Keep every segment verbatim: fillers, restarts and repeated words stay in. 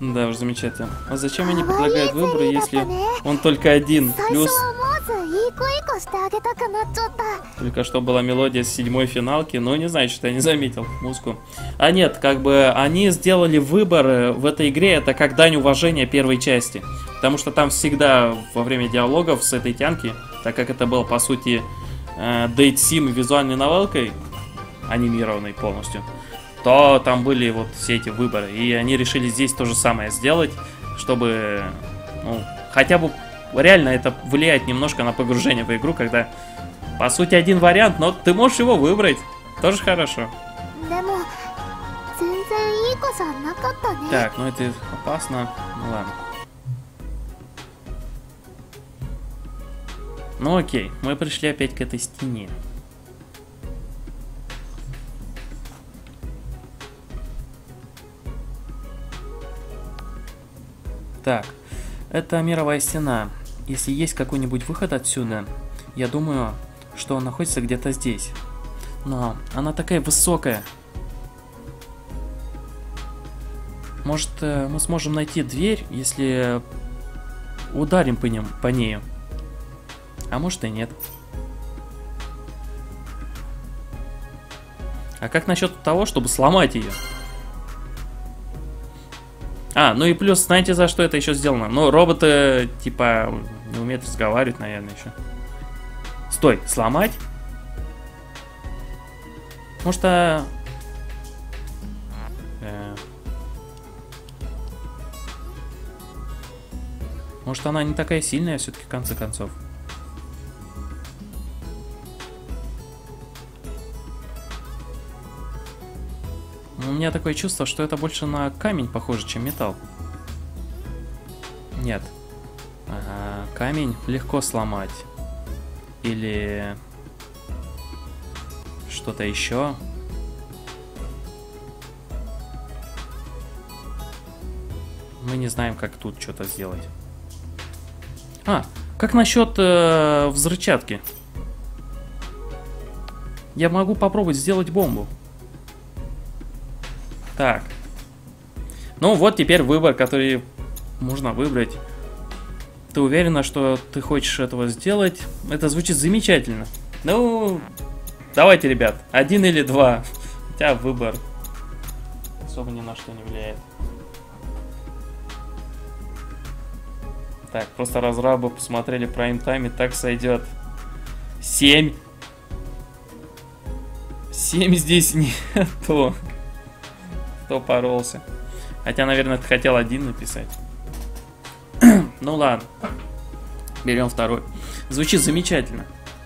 Да уж, замечательно. А зачем они предлагают выборы, если он только один? Плюс... Только что была мелодия с седьмой финалки, но не знаю, что я не заметил музыку. А нет, как бы они сделали выбор в этой игре, это как дань уважения первой части. Потому что там всегда во время диалогов с этой тянки, так как это было по сути Date Sim визуальной новелкой, анимированной полностью, то там были вот все эти выборы. И они решили здесь то же самое сделать, чтобы, ну, хотя бы реально это влияет немножко на погружение в игру, когда, по сути, один вариант, но ты можешь его выбрать. Тоже хорошо. Так, ну это опасно. Ну ладно. Ну окей, мы пришли опять к этой стене. Так, это мировая стена. Если есть какой-нибудь выход отсюда, я думаю, что он находится где-то здесь. Но она такая высокая. Может, мы сможем найти дверь, если ударим по ним, по ней. А может и нет. А как насчет того, чтобы сломать ее? А, ну и плюс, знаете, за что это еще сделано? Ну, роботы, типа, не умеют разговаривать, наверное, еще. Стой, сломать? Может, а... Э... Может, она не такая сильная все-таки, в конце концов. У меня такое чувство, что это больше на камень похоже, чем металл. Нет. Ага, камень легко сломать. Или что-то еще. Мы не знаем, как тут что-то сделать. А, как насчет э, взрывчатки? Я могу попробовать сделать бомбу. Так. Ну вот теперь выбор, который можно выбрать. Ты уверена, что ты хочешь этого сделать? Это звучит замечательно. Ну, давайте, ребят, один или два. Хотя выбор особо ни на что не влияет. Так, просто разрабы посмотрели прайм-тайм, и так сойдет. Семь. Семь здесь нету. Кто поролся. Хотя, наверное, ты хотел один написать. Ну ладно. Берем второй. Звучит замечательно.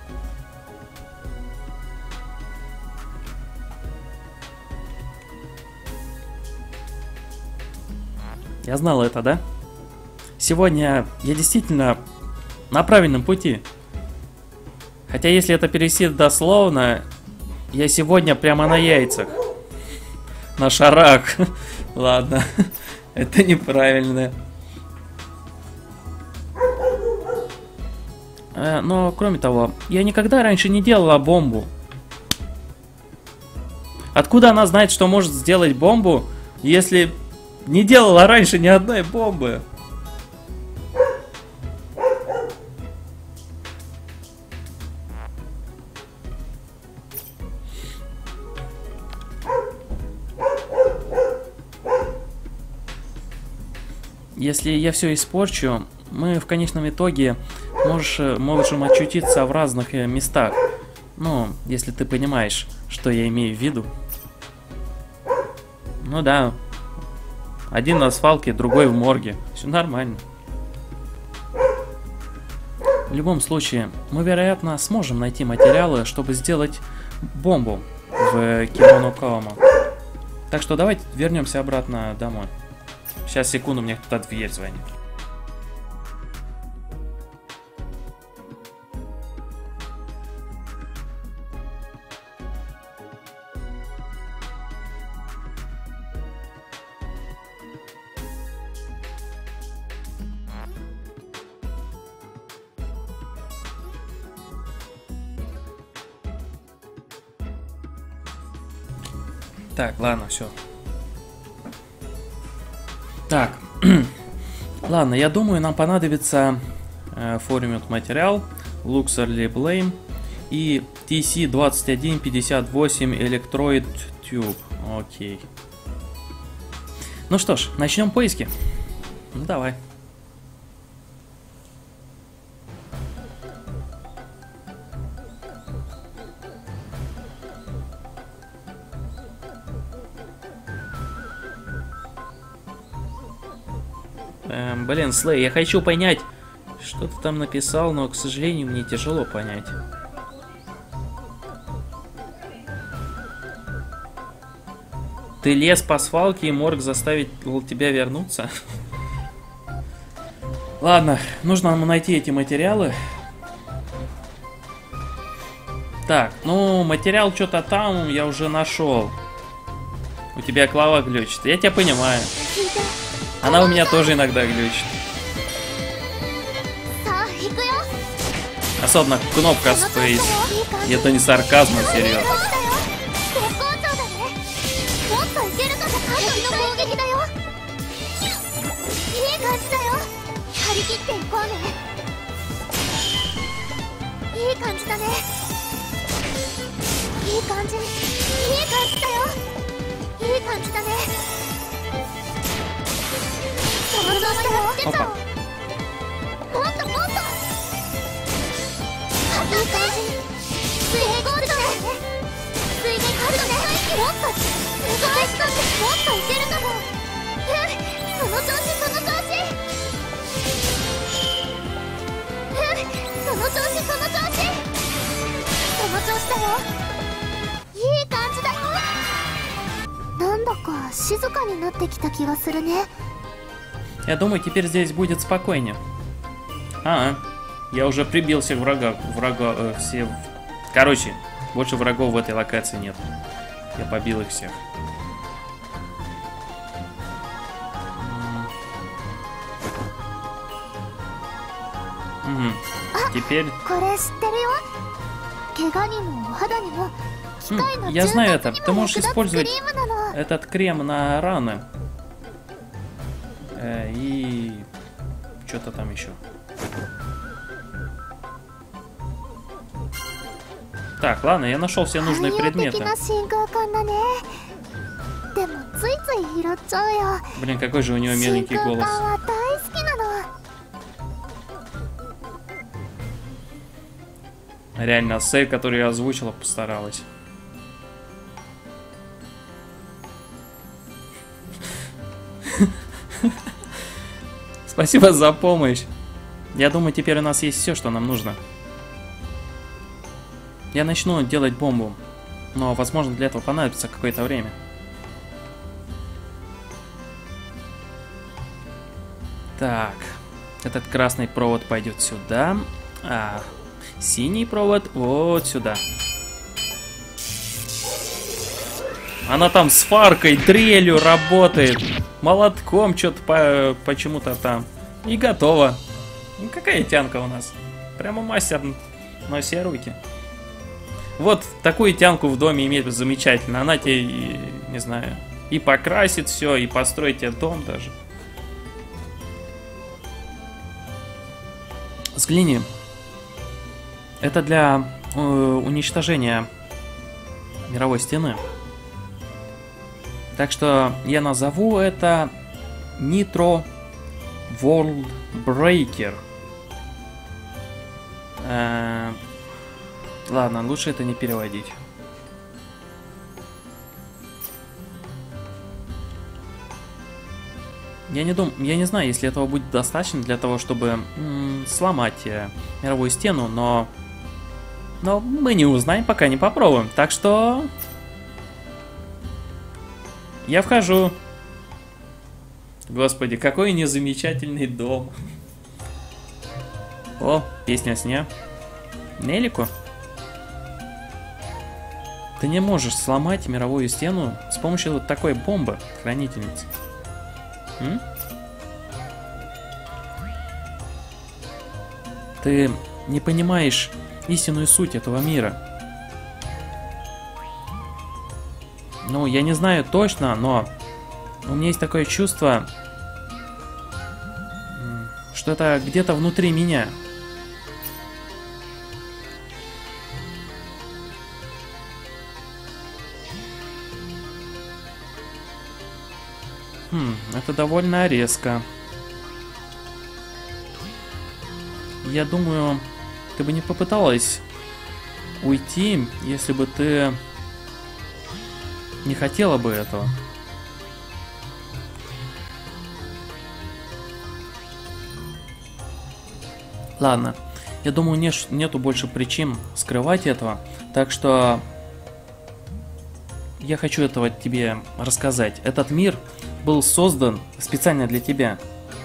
Я знал это, да? Сегодня я действительно на правильном пути. Хотя, если это перевести дословно, я сегодня прямо на яйцах. На шарах. Ладно. Это неправильно. Э, но, кроме того, я никогда раньше не делала бомбу. Откуда она знает, что может сделать бомбу, если не делала раньше ни одной бомбы? Если я все испорчу, мы в конечном итоге можешь, можем очутиться в разных местах. Ну, если ты понимаешь, что я имею в виду. Ну да. Один на асфальте, другой в морге. Все нормально. В любом случае, мы, вероятно, сможем найти материалы, чтобы сделать бомбу в Кимонокаома. Так что давайте вернемся обратно домой. Сейчас, секунду, мне кто-то в дверь звонит. Так, ладно, все. Так, Ладно, я думаю, нам понадобится э, формент материал, Luxury Blame и ти си двадцать один пятьдесят восемь Electroid Tube. Окей. Ну что ж, начнем поиски. Ну давай. Эм, блин, Слей, я хочу понять, что ты там написал, но, к сожалению, мне тяжело понять. Ты лез по свалке, и Морг заставил тебя вернуться? Ладно, нужно нам найти эти материалы. Так, ну, материал что-то там я уже нашел. У тебя клава глючит. Я тебя понимаю. Она у меня тоже иногда глючит. Особенно кнопка Space. И это не сарказм, а серьезно. Опа. Я думаю, теперь здесь будет спокойнее. А, я уже прибился к врагам. Врага, э, все... Короче, больше врагов в этой локации нет. Я побил их всех. Угу. Теперь... Хм, я знаю это. Ты можешь использовать этот крем на раны. Э, и... Что-то там еще. Так, ладно, я нашел все нужные предметы. Блин, какой же у него миленький голос. Реально, Сэй, которую я озвучила, постаралась. Спасибо за помощь. Я думаю, теперь у нас есть все, что нам нужно. Я начну делать бомбу, но, возможно, для этого понадобится какое-то время. Так, этот красный провод пойдет сюда, а синий провод вот сюда. Она там с фаркой, дрелью работает, молотком что-то по почему-то там. И готово. Ну, какая тянка у нас. Прямо мастер на все руки. Вот такую тянку в доме иметь замечательно. Она тебе, и, не знаю, и покрасит все, и построит тебе дом даже. Взгляни. Это для э, уничтожения мировой стены. Так что я назову это Nitro World Breaker. Э, ладно, лучше это не переводить. Я не думаю, я не знаю, если этого будет достаточно для того, чтобы м, сломать э, мировую стену, но, но мы не узнаем, пока не попробуем. Так что я вхожу. Господи, какой незамечательный дом. О, песня о сне. Нелико. Ты не можешь сломать мировую стену с помощью вот такой бомбы, хранительницы. М? Ты не понимаешь истинную суть этого мира. Ну, я не знаю точно, но у меня есть такое чувство, что это где-то внутри меня. Хм, это довольно резко. Я думаю, ты бы не попыталась уйти, если бы ты не хотела бы этого. Ладно, я думаю, не, нету больше причин скрывать этого, так что я хочу этого тебе рассказать. Этот мир был создан специально для тебя.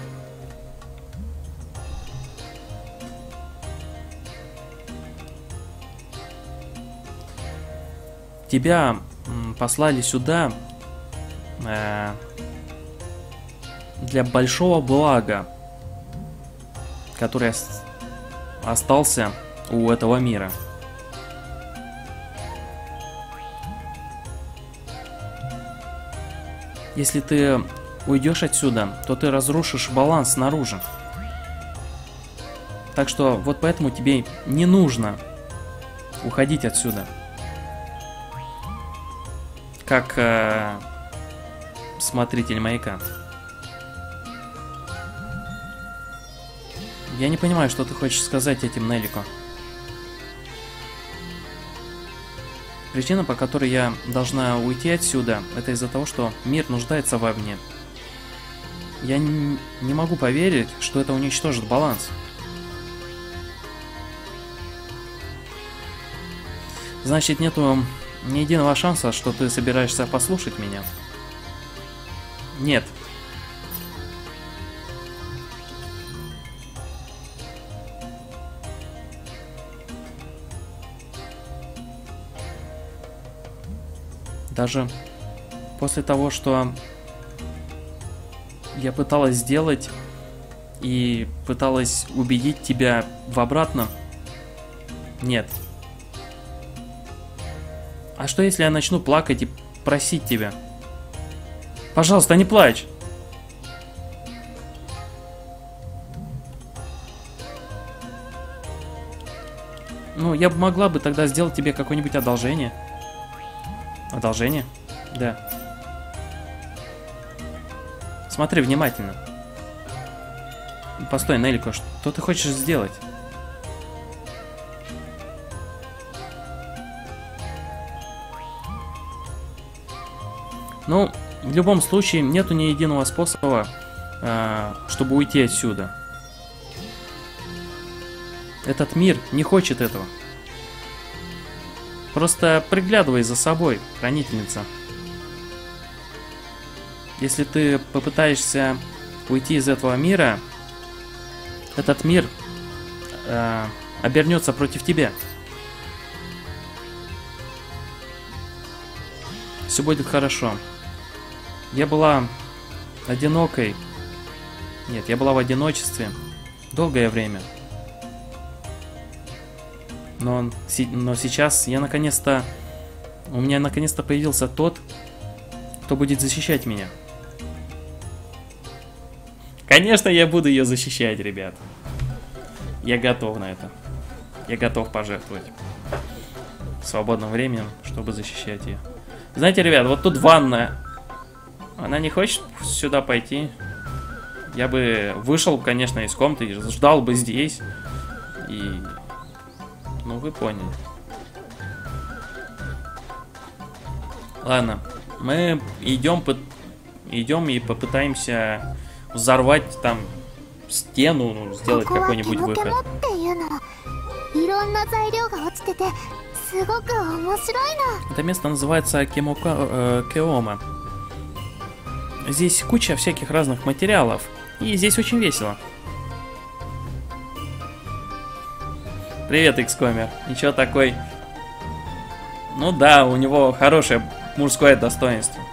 Тебя послали сюда э, для большого блага, который остался у этого мира. Если ты уйдешь отсюда, то ты разрушишь баланс снаружи. Так что вот поэтому тебе не нужно уходить отсюда. Как э, смотритель маяка. Я не понимаю, что ты хочешь сказать этим, Нелико. Причина, по которой я должна уйти отсюда, это из-за того, что мир нуждается во мне. Я не, не могу поверить, что это уничтожит баланс. Значит, нету ни единого шанса, что ты собираешься послушать меня. Нет. Даже после того, что я пыталась сделать и пыталась убедить тебя в обратном, нет. А что если я начну плакать и просить тебя? Пожалуйста, не плачь. Ну, я бы могла бы тогда сделать тебе какое-нибудь одолжение. Одолжение? Да. Смотри внимательно. Постой, Нелико, что ты хочешь сделать? Ну, в любом случае, нету ни единого способа, э, чтобы уйти отсюда. Этот мир не хочет этого. Просто приглядывай за собой, хранительница. Если ты попытаешься уйти из этого мира, этот мир э, обернется против тебя. Все будет хорошо. Я была одинокой. Нет, я была в одиночестве долгое время. Но, но сейчас я наконец-то... У меня наконец-то появился тот, кто будет защищать меня. Конечно, я буду ее защищать, ребят. Я готов на это. Я готов пожертвовать свободным временем, чтобы защищать ее. Знаете, ребят, вот тут ванная. Она не хочет сюда пойти. Я бы вышел, конечно, из комнаты и ждал бы здесь. И... Ну, вы поняли. Ладно. Мы идем, по... идем и попытаемся взорвать там стену, ну, сделать какой-нибудь выход. Это место называется Кемока... э, Кеома. Здесь куча всяких разных материалов. И здесь очень весело. Привет, Икскомер. Ничего такой. Ну да, у него хорошее мужское достоинство.